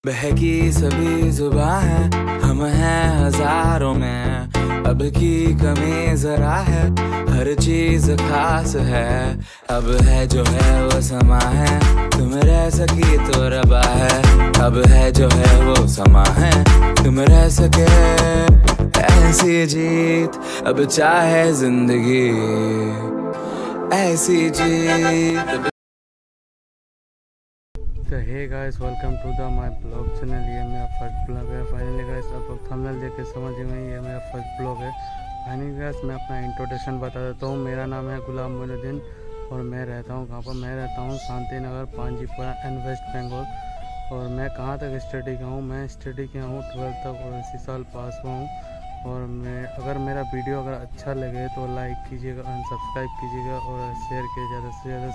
बहकी सभी जुबां है, हम हैं हजारों में, अब की कमी जरा है, हर चीज खास है। अब है जो है वो समा है, तुम रह सकी तो रबा है। अब है जो है वो समा है, तुम रह सके ऐसी जीत, अब चाहे जिंदगी ऐसी जीत। तो hey guys, welcome to the my blog channel. ये मेरा फर्स्ट ब्लॉग है। फाइनली गाइस, आप लोग थंबनेल देख के समझ गए, ये मेरा फर्स्ट ब्लॉग है। फाइनली गाइस, मैं अपना इंट्रोडक्शन बता देता हूँ। मेरा नाम है गुलाम मोइनुद्दीन और मैं रहता हूँ कहाँ पर? मैं रहता हूँ शांति नगर, पांजीपुरा एंड वेस्ट बंगाल। और मैं कहाँ तक स्टडी किया हूँ? मैं स्टडी किया हूँ 12th तक और इसी साल पास हुआ हूँ। और अगर मेरा वीडियो अगर अच्छा लगे तो लाइक कीजिएगा, सब्सक्राइब कीजिएगा और शेयर कीजिए ज़्यादा से ज़्यादा।